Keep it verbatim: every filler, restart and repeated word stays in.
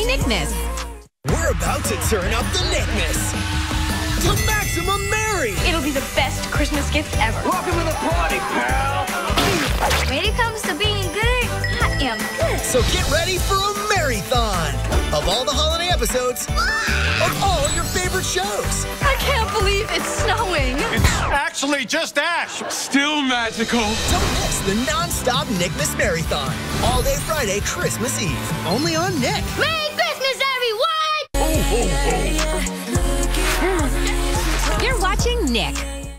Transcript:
Nickmas. We're about to turn up the Nickmas to maximum merry. It'll be the best Christmas gift ever. Welcome to the party, pal. When it comes to being good, I am good. So get ready for a marathon of all the holiday episodes of all your favorite shows. I can't believe it's snowing. It's actually just ash. Still magical. Don't miss the non-stop Nickmas Marathon. All day Friday, Christmas Eve. Only on Nick. Merry Christmas, everyone! You're watching Nick.